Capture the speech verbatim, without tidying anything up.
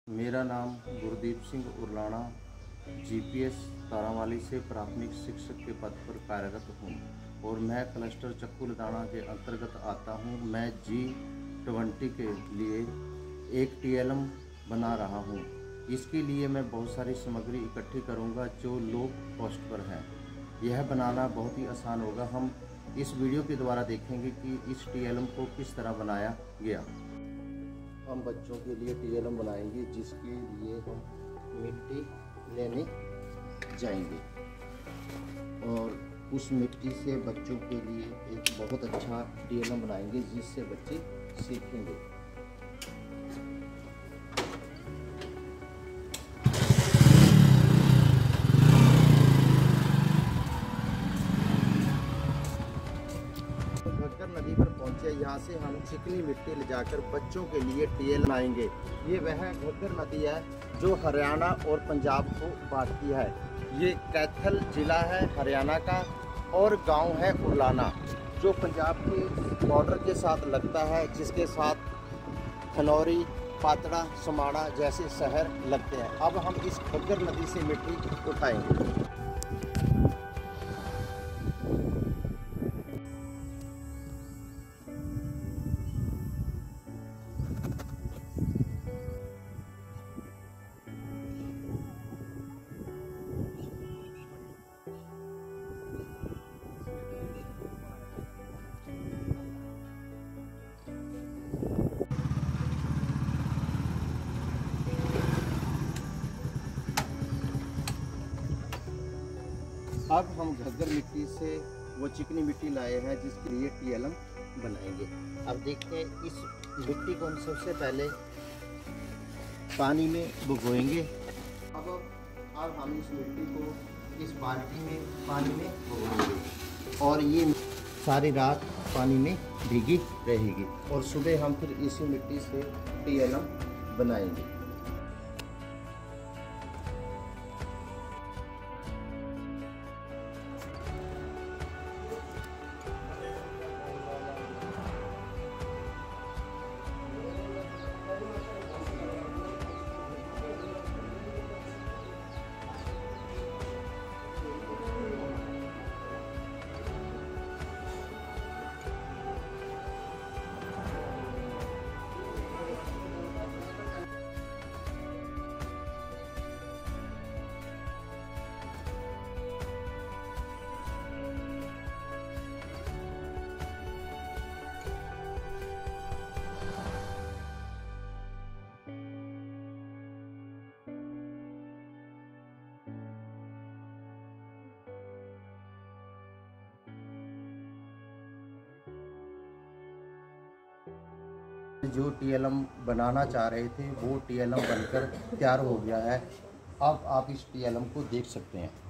मेरा नाम गुरदीप सिंह उरलाना जीपीएस तारावाली से प्राथमिक शिक्षक के पद पर कार्यरत हूँ और मैं क्लस्टर चक्कू लदाना के अंतर्गत आता हूँ। मैं जी ट्वेंटी के लिए एक टीएलएम बना रहा हूँ। इसके लिए मैं बहुत सारी सामग्री इकट्ठी करूँगा जो लो कॉस्ट पर है। यह बनाना बहुत ही आसान होगा। हम इस वीडियो के द्वारा देखेंगे कि इस टीएलएम को किस तरह बनाया गया। हम बच्चों के लिए टीएलएम बनाएंगे, जिसके लिए हम मिट्टी लेने जाएंगे और उस मिट्टी से बच्चों के लिए एक बहुत अच्छा टीएलएम बनाएंगे जिससे बच्चे सीखेंगे। घग्गर नदी पर पहुंचे, यहाँ से हम चिकनी मिट्टी ले जाकर बच्चों के लिए टीएल बनाएंगे। ये वह घग्गर नदी है जो हरियाणा और पंजाब को बांटती है। ये कैथल जिला है हरियाणा का और गांव है उरलाना जो पंजाब के बॉर्डर के साथ लगता है, जिसके साथ खनौरी, पातड़ा, समाड़ा जैसे शहर लगते हैं। अब हम इस घग्गर नदी से मिट्टी उठाएंगे। अब हम घग्गर मिट्टी से वो चिकनी मिट्टी लाए हैं जिसके लिए टीएलएम बनाएंगे। अब देखते हैं, इस मिट्टी को हम सबसे पहले पानी में भिगोएंगे। अब अब हम इस मिट्टी को इस बाल्टी में पानी में भिगोएंगे और ये सारी रात पानी में भीगी रहेगी और सुबह हम फिर इसी मिट्टी से टीएलएम बनाएंगे। जो टीएलएम बनाना चाह रहे थे वो टीएलएम बनकर तैयार हो गया है। अब आप इस टीएलएम को देख सकते हैं।